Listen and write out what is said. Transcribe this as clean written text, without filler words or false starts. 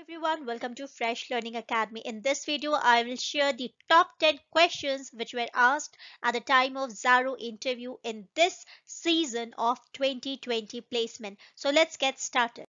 everyone, welcome to Fresh Learning Academy. In this video, I will share the top 10 questions which were asked at the time of Zaro interview in this season of 2020 placement. So let's get started.